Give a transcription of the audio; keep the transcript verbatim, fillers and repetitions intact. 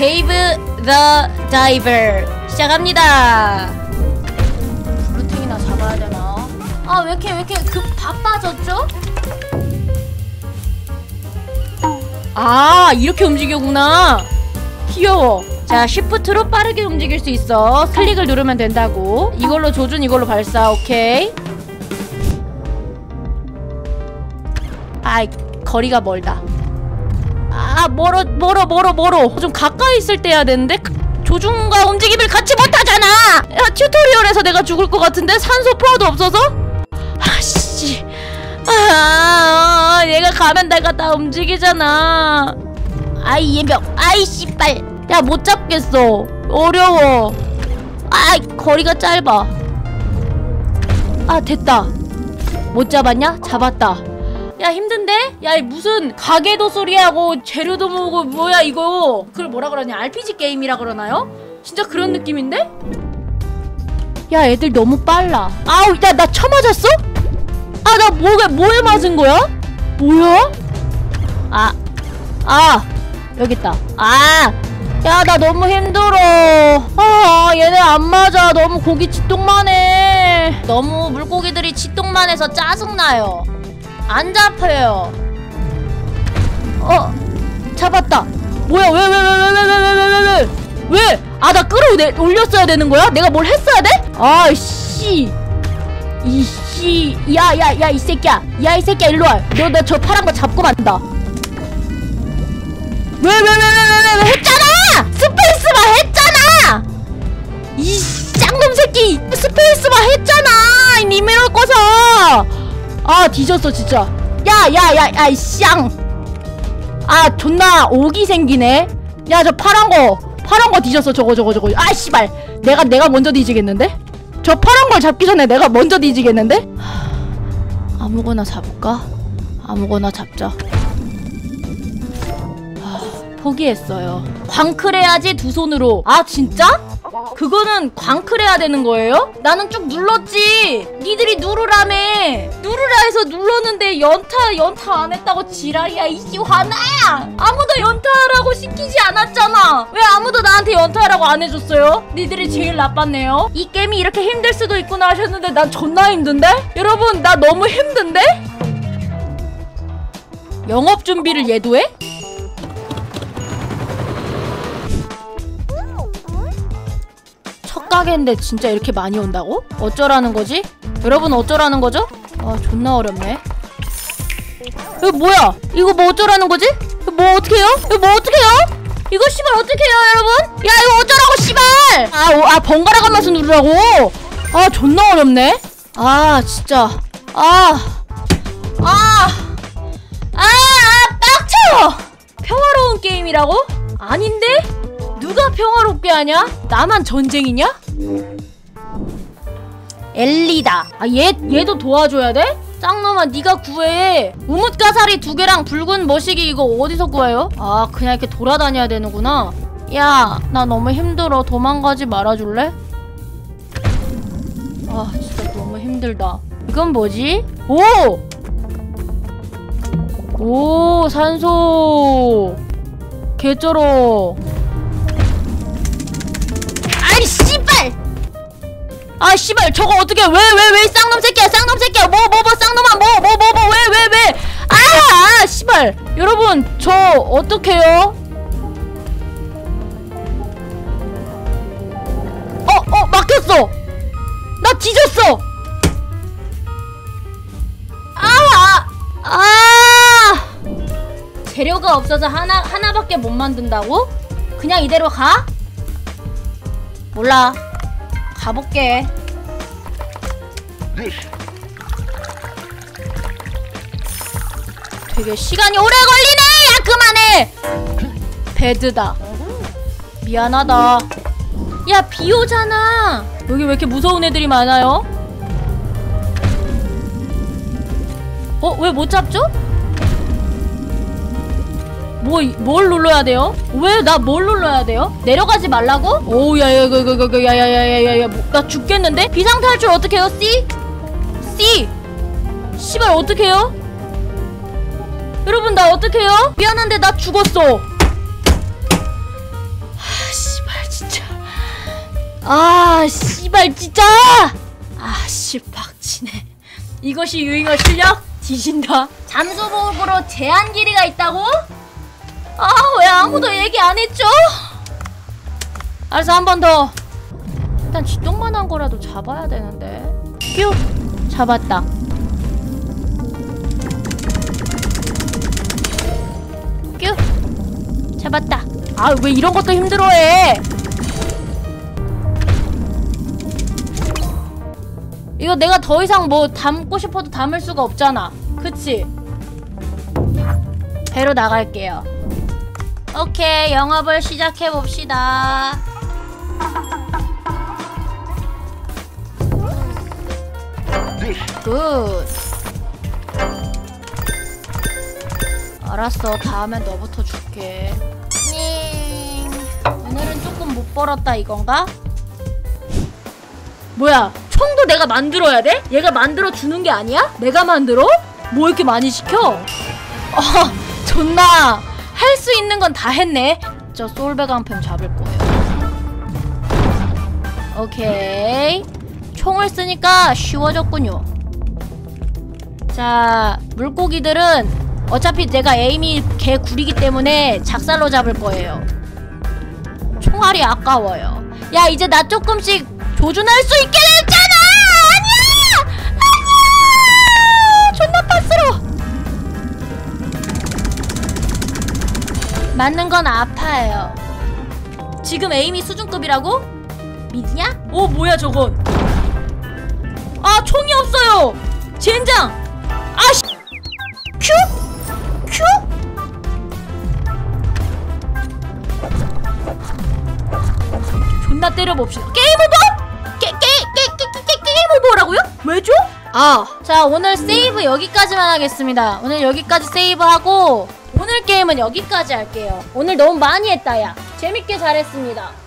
데이브 더 다이버 시작합니다. 블루탱이나 잡아야 되나? 아, 왜 이렇게 왜 이렇게 급 바빠졌죠? 아, 이렇게 움직여구나. 귀여워. 자, 쉬프트로 빠르게 움직일 수 있어. 클릭을 누르면 된다고. 이걸로 조준, 이걸로 발사. 오케이. 아이, 거리가 멀다. 아, 멀어 멀어 멀어 멀어. 좀 가까이 있을 때 해야 되는데 조준과 움직임을 같이 못하잖아. 야, 튜토리얼에서 내가 죽을 것 같은데? 산소 포화도 없어서? 아씨. 아, 내가 가면 내가 다 움직이잖아. 아이, 예명. 아이, 씨발. 야, 못 잡겠어. 어려워. 아이, 거리가 짧아. 아, 됐다. 못 잡았냐? 잡았다. 야, 힘든데? 야, 무슨 가게도 소리하고 재료도 모으고 뭐야 이거. 그걸 뭐라 그러냐? 알피지 게임이라 그러나요? 진짜 그런 느낌인데? 야, 애들 너무 빨라. 아우, 야, 나 쳐맞았어? 아, 나 뭐가 뭐에 맞은 거야? 뭐야? 아, 아, 여기 있다. 아, 야, 나 너무 힘들어. 아, 얘네 안 맞아. 너무 고기 치통만 해. 너무 물고기들이 치통만 해서 짜증나요. 안 잡혀요. 어, 잡았다. 뭐야? 왜 왜 왜 왜 왜 왜 왜 왜 왜 왜? 왜? 아, 나 끌어올려 올렸어야 되는 거야? 내가 뭘 했어야 돼? 아, 씨. 이씨. 야, 야, 야, 이 새끼야. 야, 이 새끼야, 일로 와. 너, 너 저 파란 거 잡고 만다. 왜, 왜, 왜, 왜, 왜, 왜, 왜 했잖아! 스페이스바 했잖아! 이 짱놈 새끼! 스페이스바 했잖아! 이 니메로 꺼서! 아, 뒤졌어, 진짜. 야, 야, 야, 야, 이 쌍! 아, 존나 오기 생기네? 야, 저 파란 거, 파란 거 뒤졌어, 저거, 저거, 저거. 아, 씨발! 내가, 내가 먼저 뒤지겠는데? 저 파란 걸 잡기 전에 내가 먼저 뒤지겠는데? 하, 아무거나 잡을까? 아무거나 잡자. 포기했어요. 광클해야지 두 손으로. 아, 진짜? 그거는 광클해야 되는 거예요? 나는 쭉 눌렀지. 니들이 누르라며. 누르라 해서 눌렀는데 연타 연타 안 했다고 지랄이야. 이씨, 화나야. 아무도 연타하라고 시키지 않았잖아. 왜 아무도 나한테 연타하라고 안 해줬어요? 니들이 제일 나빴네요. 이 게임이 이렇게 힘들 수도 있구나 하셨는데 난 존나 힘든데? 여러분, 나 너무 힘든데? 영업 준비를 얘도 해? 가게인데 진짜 이렇게 많이 온다고? 어쩌라는 거지? 여러분, 어쩌라는 거죠? 아, 존나 어렵네. 이거 뭐야? 이거 뭐 어쩌라는 거지? 이거 뭐 어떡해요? 이거 뭐 어떡해요? 이거 씨발 어떡해요, 여러분? 야, 이거 어쩌라고, 씨발! 아, 어, 아, 번갈아 가면서 누르라고? 아, 존나 어렵네? 아, 진짜. 아. 아. 아, 아, 빡쳐! 평화로운 게임이라고? 아닌데? 누가 평화롭게 하냐? 나만 전쟁이냐? 엘리다. 아, 얘, 얘도 도와줘야 돼? 짱놈아, 니가 구해. 우뭇가사리 두 개랑 붉은 머시기 이거 어디서 구해요? 아, 그냥 이렇게 돌아다녀야 되는구나. 야, 나 너무 힘들어. 도망가지 말아줄래? 아, 진짜 너무 힘들다. 이건 뭐지? 오! 오, 산소. 개쩔어. 아이, 씨발! 아, 씨발, 저거 어떻게, 왜, 왜, 왜, 쌍놈 새끼야, 쌍놈 새끼야, 뭐, 뭐, 뭐, 쌍놈아, 뭐, 뭐, 뭐, 뭐, 왜, 왜, 왜, 아, 아, 씨발, 여러분, 저, 어떡해요? 어, 어, 막혔어! 나 뒤졌어! 아, 아, 아! 재료가 없어서 하나, 하나밖에 못 만든다고? 그냥 이대로 가? 몰라. 가볼게. 되게 시간이 오래 걸리네! 야, 그만해! 배드다. 미안하다. 야, 비 오잖아. 여기 왜 이렇게 무서운 애들이 많아요? 어? 왜 못 잡죠? 뭐, 뭘 눌러야 돼요? 왜 나 뭘 눌러야 돼요? 내려가지 말라고? 오우, 야, 야, 야, 야, 야, 야, 야, 야, 야, 나 죽겠는데? 비상탈출 어떻게 해요? C? C! 씨발, 어떻게 해요? 여러분, 나 어떻게 해요? 미안한데 나 죽었어. 아 씨발 진짜. 아씨 박치네. 이것이 유잉어 실력? 뒤진다. 잠수 보급으로 제한 길이가 있다고? 아 왜 아무도 얘기 안 했죠? 알았어 한 번 더. 일단 쥐똥만한 거라도 잡아야 되는데. 뀨! 잡았다. 뀨! 잡았다. 아 왜 이런 것도 힘들어해. 이거 내가 더 이상 뭐 담고 싶어도 담을 수가 없잖아. 그치? 배로 나갈게요. 오케이 영업을 시작해봅시다. 굿. 알았어 다음엔 너부터 줄게. 잉. 오늘은 조금 못 벌었다 이건가? 뭐야 총도 내가 만들어야 돼? 얘가 만들어 주는 게 아니야? 내가 만들어? 뭐 이렇게 많이 시켜? 어 존나 할 수 있는 건 다 했네. 저 솔베 강팸 잡을 거예요. 오케이 총을 쓰니까 쉬워졌군요. 자 물고기들은 어차피 내가 에임이 개 구리기 때문에 작살로 잡을 거예요. 총알이 아까워요. 야 이제 나 조금씩 조준할 수 있게 됐잖아! 아니야! 아니야! 존나 빡스러. 맞는 건 아파요. 지금 에임이 수준급이라고? 믿냐? 오 뭐야 저건. 아 총이 없어요. 젠장. 아씨. 큐? 큐? 존나 때려봅시다. 게임 오버? 게, 게, 게, 게, 게, 게, 게임 오버라고요? 왜죠? 아, 자 오늘 세이브 여기까지만 하겠습니다. 오늘 여기까지 세이브하고 오늘 게임은 여기까지 할게요. 오늘 너무 많이 했다 야. 재밌게 잘했습니다.